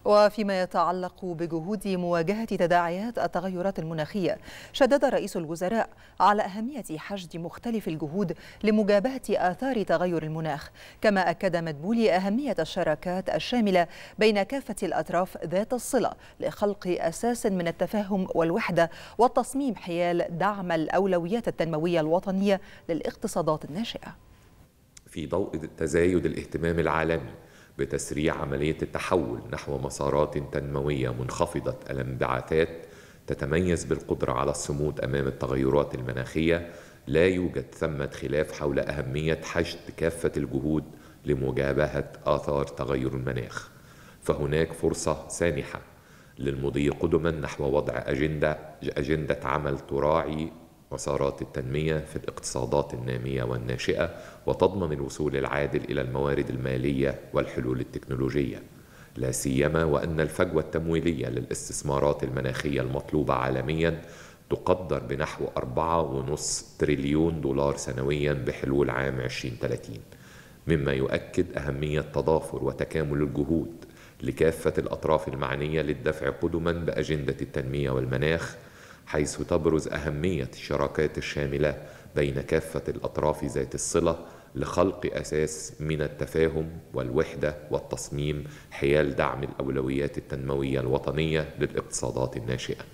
وفيما يتعلق بجهود مواجهة تداعيات التغيرات المناخية، شدد رئيس الوزراء على أهمية حشد مختلف الجهود لمجابهة آثار تغير المناخ، كما أكد مدبولي أهمية الشراكات الشاملة بين كافة الأطراف ذات الصلة لخلق أساس من التفاهم والوحدة والتصميم حيال دعم الأولويات التنموية الوطنية للاقتصادات الناشئة. في ضوء تزايد الاهتمام العالمي بتسريع عملية التحول نحو مسارات تنموية منخفضة الانبعاثات تتميز بالقدرة على الصمود أمام التغيرات المناخية، لا يوجد ثمة خلاف حول أهمية حشد كافة الجهود لمجابهة آثار تغير المناخ. فهناك فرصة سانحة للمضي قدما نحو وضع أجندة عمل تراعي مسارات التنمية في الاقتصادات النامية والناشئة وتضمن الوصول العادل إلى الموارد المالية والحلول التكنولوجية، لا سيما وأن الفجوة التمويلية للاستثمارات المناخية المطلوبة عالميا تقدر بنحو 4.5 تريليون دولار سنويا بحلول عام 2030، مما يؤكد أهمية تضافر وتكامل الجهود لكافة الأطراف المعنية للدفع قدما بأجندة التنمية والمناخ، حيث تبرز أهمية الشراكات الشاملة بين كافة الأطراف ذات الصلة لخلق أساس من التفاهم والوحدة والتصميم حيال دعم الأولويات التنموية الوطنية للاقتصادات الناشئة.